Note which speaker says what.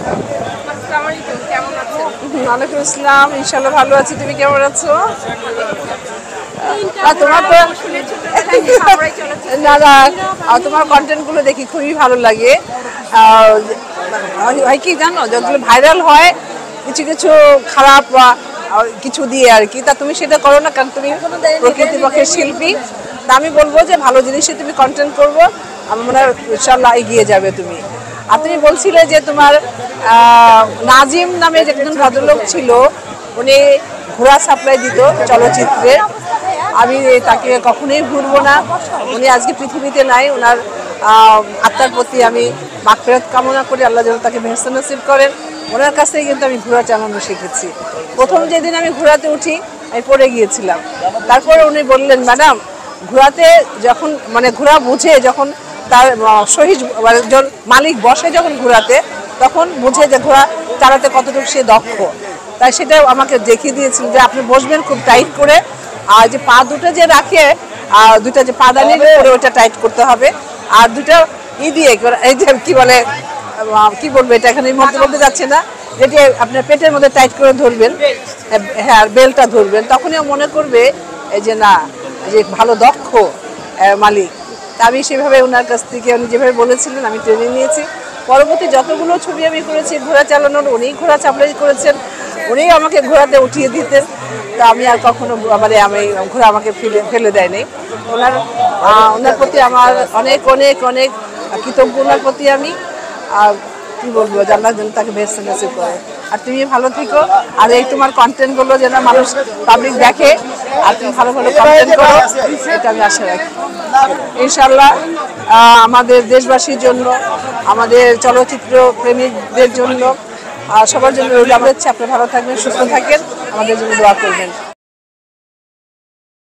Speaker 1: আসসালামু আলাইকুম, কেমন আছেন?
Speaker 2: ওয়ালাইকুম আসসালাম, ইনশাল্লাহ ভালো আছি। তুমি কেমন আছো? তোমার তো না না, তোমার কন্টেন্টগুলো দেখি খুবই ভালো লাগে। হয় কি জানো, যতগুলো ভাইরাল হয় কিছু কিছু খারাপ বা কিছু দিয়ে আর কি, তা তুমি সেটা করো না, কারণ তুমি প্রকৃতির পক্ষে শিল্পী। তা আমি বলবো যে ভালো জিনিসে তুমি কন্টেন্ট করবো, আমার মনে হয় ইনশাল্লাহ এগিয়ে যাবে তুমি। আর তুমি বলছিলে যে তোমার নাজিম নামে যে একজন ভদ্রলোক ছিল, উনি ঘোড়া সাপ্লাই দিত চলচ্চিত্রে। আমি তাকে কখনোই ভুলবো না। উনি আজকে পৃথিবীতে নাই। ওনার আত্মার প্রতি আমি মাগফিরাত কামনা করি, আল্লাহ যেন তাকে বেহেশত নসিব করেন। ওনার কাছ থেকে কিন্তু আমি ঘোড়া চালানো শিখেছি। প্রথম যেদিন আমি ঘোড়াতে উঠি আমি পড়ে গিয়েছিলাম। তারপরে উনি বললেন, ম্যাডাম ঘোড়াতে যখন মানে ঘোড়া বুঝে, যখন তার শহীদ মালিক বসে যখন ঘোড়াতে, তখন বুঝে যে ঘোড়া চালাতে কতটুকু সে দক্ষ। তাই সেটা আমাকে দেখিয়ে দিয়েছিল যে আপনি বসবেন খুব টাইট করে, আর যে পা দুটো যে রাখে, দুইটা যে পাদানি করে ওটা টাইট করতে হবে, আর দুটো দিয়ে এই যে কি বলে, কি বলবো এটা এখানে মধ্যে বলতে যাচ্ছে না, যেটি আপনার পেটের মধ্যে টাইট করে ধরবেন, হ্যাঁ বেলটা ধরবেন, তখনই মনে করবে এই যে না, যে ভালো দক্ষ মালিক। তা আমি সেভাবে ওনার কাছ থেকে উনি যেভাবে বলেছিলেন আমি ট্রেনিং নিয়েছি। পরবর্তী যতগুলো ছবি আমি করেছি ঘোড়া চালানোর, উনি ঘোড়া চাপলাই করেছেন, উনি আমাকে ঘোড়াতে উঠিয়ে দিতেন। তা আমি আর কখনো মানে আমি ঘোড়া আমাকে ফেলে দেয়নি। ওনার প্রতি আমার অনেক অনেক অনেক কৃতজ্ঞ ওনার প্রতি আমি। কি বলবো, জান্নাত যেন তাকে বেহেশত নসিব করে। আর তুমি ভালো থেকো, আর এই তোমার কন্টেন্টগুলো যেন মানুষ পাবলিক দেখে, আর তুমি ভালো ভালো কন্টেন্ট করো, এটা আমি আশা রাখি। ইনশাল্লাহ আমাদের দেশবাসীর জন্য, আমাদের চলচ্চিত্র প্রেমিকদের জন্য, সবার জন্য রইল আমার ইচ্ছা, আপনি ভালো থাকবেন, সুস্থ থাকেন, আমাদের জন্য দোয়া করবেন।